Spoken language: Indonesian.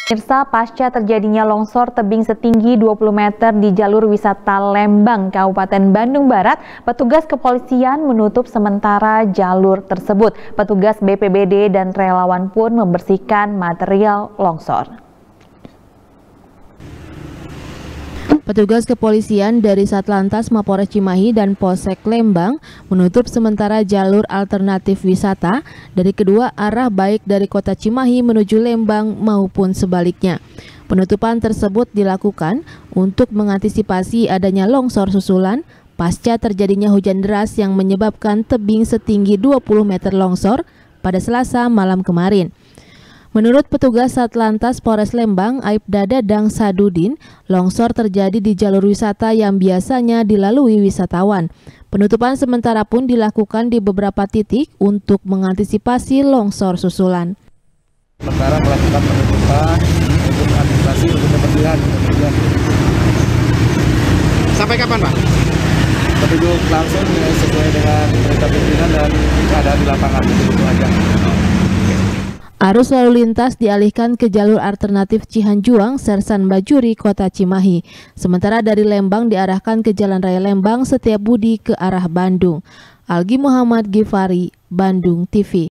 Pemirsa, pasca terjadinya longsor tebing setinggi 20 meter di jalur wisata Lembang, Kabupaten Bandung Barat, petugas kepolisian menutup sementara jalur tersebut. Petugas BPBD dan relawan pun membersihkan material longsor. Petugas kepolisian dari Satlantas Mapores Cimahi dan Polsek Lembang menutup sementara jalur alternatif wisata dari kedua arah baik dari kota Cimahi menuju Lembang maupun sebaliknya. Penutupan tersebut dilakukan untuk mengantisipasi adanya longsor susulan pasca terjadinya hujan deras yang menyebabkan tebing setinggi 20 meter longsor pada Selasa malam kemarin. Menurut petugas Satlantas Polres Lembang, Aibda Dadang Sadudin, longsor terjadi di jalur wisata yang biasanya dilalui wisatawan. Penutupan sementara pun dilakukan di beberapa titik untuk mengantisipasi longsor susulan. Sementara melakukan penutupan untuk antisipasi untuk kebersihan. Sampai kapan, Pak? Petunjuk langsung sesuai dengan perintah pimpinan dan keadaan di lapangan. Itu aja. Arus lalu lintas dialihkan ke jalur alternatif Cihanjuang, Sersan Bajuri, Kota Cimahi. Sementara dari Lembang diarahkan ke Jalan Raya Lembang Setiabudi ke arah Bandung. Algi Muhammad Gifari, Bandung TV.